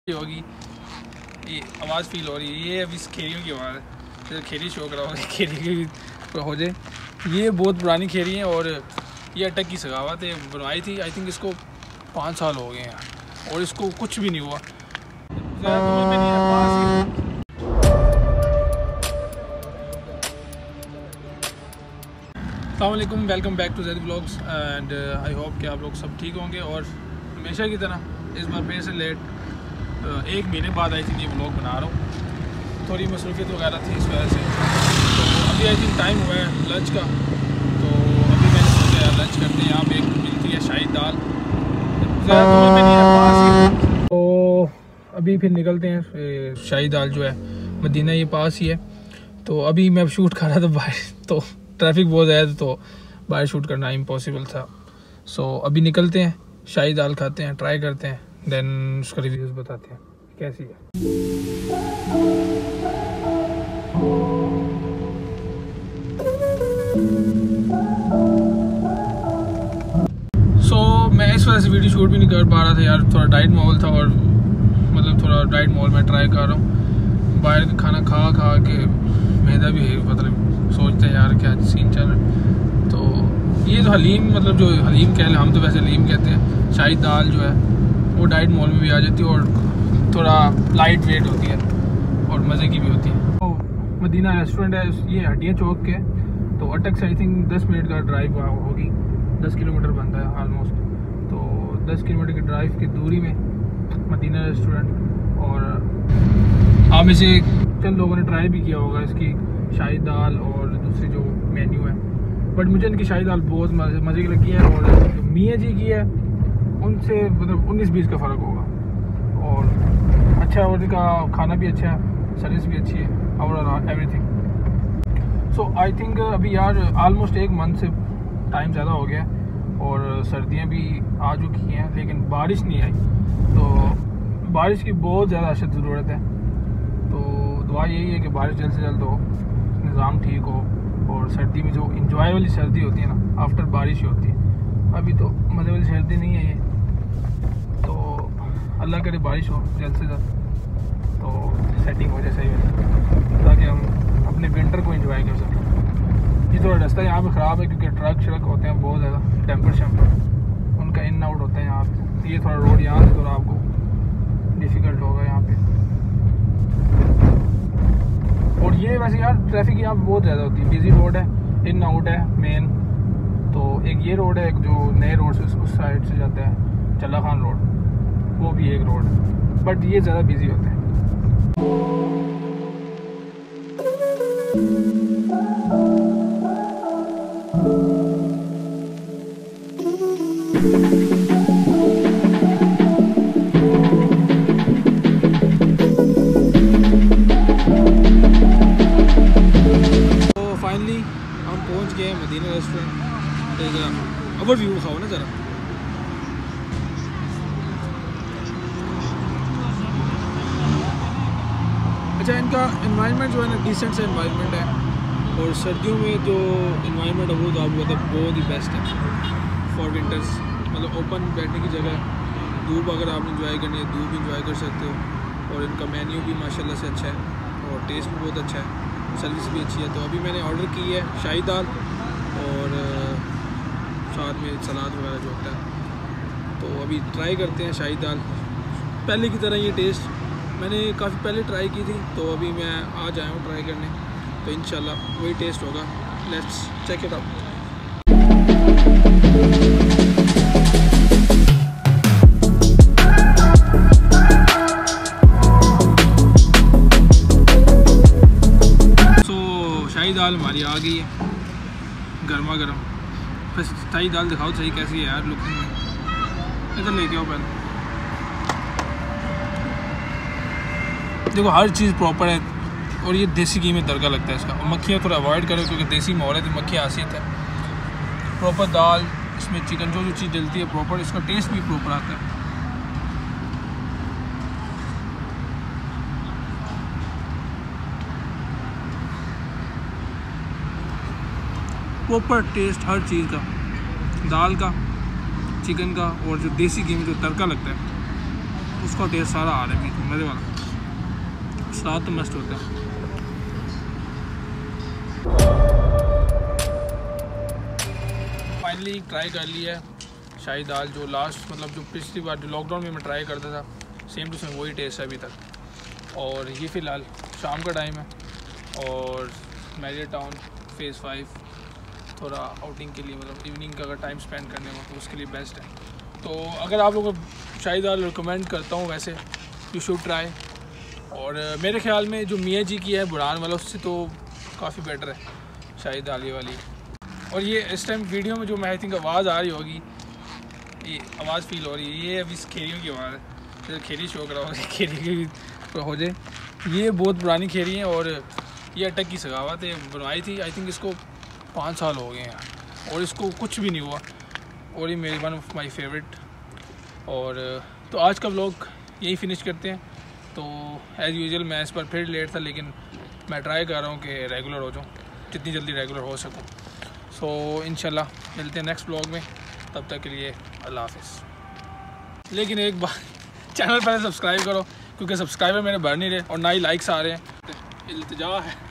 होगी ये आवाज़ फील हो रही है। ये अभी खेरियों की आवाज़ है, तो खेरी शो करा होगी, खेरी की हो जाए। ये बहुत पुरानी खेरी है और ये अटक की सगावत है, बनवाई थी। आई थिंक इसको 5 साल हो गए हैं और इसको कुछ भी नहीं हुआ। अस्सलामुअलैकुम, welcome back to Zaid vlogs and I hope कि आप लोग सब ठीक होंगे। और हमेशा की तरह इस बार फिर से लेट 1 महीने बाद आई थिंक ये व्लॉग बना रहा हूँ। थोड़ी मसरूफियत वगैरह थी इस वजह से। तो अभी आई थिंक टाइम हुआ है लंच का, तो अभी मैंने सोचा यार लंच करते हैं। यहाँ पे एक मिलती है शाही दाल, तो अभी फिर निकलते हैं। शाही दाल जो है मदीना ये पास ही है, तो अभी मैं शूट कर रहा था बाहर, तो ट्रैफिक बहुत ज़्यादा, तो बाहर शूट करना इम्पॉसिबल था। सो अभी निकलते हैं, शाही दाल खाते हैं, ट्राई करते हैं, देन उसका रिव्यूज़ बताते हैं कैसी है। सो मैं इस वजह से वीडियो शूट भी नहीं कर पा रहा था यार, थोड़ा डाइट माहौल था और मतलब थोड़ा डाइट माहौल में ट्राई कर रहा हूँ। बाहर का खाना खा के मैदा भी है, मतलब सोचते हैं यार क्या सीन चल रहा है। तो ये जो हलीम, मतलब जो हलीम कह लें, हम तो वैसे हलीम कहते हैं, शाही दाल जो है वो डाइट मॉल में भी आ जाती है और थोड़ा लाइट वेट होती है और मज़े की भी होती है। तो मदीना रेस्टोरेंट है, ये हटिया चौक के, तो अटक से आई थिंक 10 मिनट का ड्राइव होगी। 10 किलोमीटर बनता है ऑलमोस्ट, तो 10 किलोमीटर की ड्राइव की दूरी में मदीना रेस्टोरेंट। और आप में से चंद लोगों ने ट्राई भी किया होगा इसकी शाही दाल और दूसरी जो मेन्यू है, बट मुझे इनकी शाही दाल बहुत मज़े की लगी है। और जो मियाँ जी की है उनसे मतलब 19-20 का फ़र्क होगा। और अच्छा है, और इनका खाना भी अच्छा है, सर्विस भी अच्छी है, overall everything. So I think अभी यार ऑलमोस्ट 1 मंथ से टाइम ज़्यादा हो गया और सर्दियाँ भी आ चुकी हैं, लेकिन बारिश नहीं आई। तो बारिश की बहुत ज़्यादा अशद ज़रूरत है। तो दुआ यही है कि बारिश जल्द से जल्द हो, निज़ाम ठीक हो, और सर्दी में जो इंजॉय वाली सर्दी होती है ना, आफ्टर बारिश ही होती है। अभी तो मज़े वाली सर्दी नहीं है ये, तो अल्लाह करे बारिश हो जल्द से जल्द, तो सेटिंग हो जाए सही हो, ताकि हम अपने विंटर को एंजॉय कर सकें। ये थोड़ा रास्ता यहाँ पे ख़राब है क्योंकि ट्रक शरक होते हैं बहुत ज़्यादा, टेम्पर शैम्पर उनका इन आउट होता है यहाँ पे। ये थोड़ा रोड यहाँ से थोड़ा आपको डिफ़िकल्ट होगा यहाँ पे। और ये वैसे यार ट्रैफिक यहाँ पे बहुत ज़्यादा होती है, बिजी रोड है, इन आउट है मेन। तो एक ये रोड है, एक जो नए रोड से उस साइड से जाता है चल्ला खान रोड, वो भी एक रोड है, बट ये ज़्यादा बिजी होते हैं। फाइनली हम पहुंच गए मदीना रेस्टोरेंट। ओवरव्यू खाओ ना ज़रा। अच्छा, इनका एनवायरनमेंट जो है ना, डिसेंट सा एनवायरनमेंट है, और सर्दियों में जो एनवायरनमेंट है वो तो आपको मतलब बहुत ही बेस्ट है फॉर विंटर्स। मतलब ओपन बैठने की जगह, धूप अगर आपने इंजॉय करनी है धूप इंजॉय कर सकते हो। और इनका मेन्यू भी माशाल्लाह से अच्छा है और टेस्ट भी बहुत अच्छा है, सर्विस भी अच्छी है। तो अभी मैंने ऑर्डर की है शाही दाल और साथ में सलाद वगैरह जो होता है। तो अभी ट्राई करते हैं शाही दाल। पहले की तरह ये टेस्ट मैंने काफ़ी पहले ट्राई की थी, तो अभी मैं आज आया हूँ ट्राई करने, तो इंशाल्लाह वही टेस्ट होगा। Let's check it out. शाही दाल हमारी आ गई है गर्मा गर्म। बस शाही दाल दिखाओ सही कैसी है यार लुकिंग में, इधर लेके आओ पहले। देखो हर चीज़ प्रॉपर है, और ये देसी घी में तड़का लगता है इसका। और मक्खियाँ थोड़ा अवॉइड करो क्योंकि देसी माहौल है, तो मक्खियाँ आसियत है। प्रॉपर दाल, इसमें चिकन, जो चीज़ डलती है प्रॉपर, इसका टेस्ट भी प्रॉपर आता है। प्रॉपर टेस्ट हर चीज़ का, दाल का, चिकन का, और जो देसी घी में जो तड़का लगता है उसका टेस्ट सारा आ रहा है। मज़े वाला, साथ तो मस्त होता है। फाइनली ट्राई कर लिया है शाही दाल, जो लास्ट मतलब जो पिछली बार जो लॉकडाउन में मैं ट्राई करता था, सेम टू सेम वही टेस्ट है अभी तक। और ये फ़िलहाल शाम का टाइम है और मैरियट टाउन फेज़ 5 थोड़ा आउटिंग के लिए, मतलब इवनिंग का अगर टाइम स्पेंड करने हो तो उसके लिए बेस्ट है। तो अगर आप लोगों को शाही दाल रिकमेंड करता हूँ, वैसे यू शुड ट्राई। और मेरे ख्याल में जो मियाँ जी की है बुरान वाला, उससे तो काफ़ी बेटर है शाही दाल ये वाली। और ये इस टाइम वीडियो में जो मैं आई थिंक आवाज़ आ रही होगी, ये आवाज़ फील हो रही है, ये अभी खेरियों की आवाज़ है, जैसे खेरी शो करा हो खेरी की हो जाए। ये बहुत पुरानी खेरी है और ये अटक की सगावत है, बनवाई थी आई थिंक इसको 5 साल हो गए हैं और इसको कुछ भी नहीं हुआ, और ये मेरी वन ऑफ माई फेवरेट। और तो आज का व्लॉग यही फिनिश करते हैं। तो एज़ यूजुअल मैं इस पर फिर लेट था, लेकिन मैं ट्राई कर रहा हूँ कि रेगुलर हो जाऊँ, जितनी जल्दी रेगुलर हो सकूँ। सो इंशाल्लाह मिलते हैं नेक्स्ट व्लॉग में, तब तक के लिए अल्लाह हाफ़िज़। लेकिन एक बार चैनल पहले सब्सक्राइब करो, क्योंकि सब्सक्राइबर मेरे बढ़ नहीं रहे और ना ही लाइक्स आ रहे हैं। इल्तिजा है।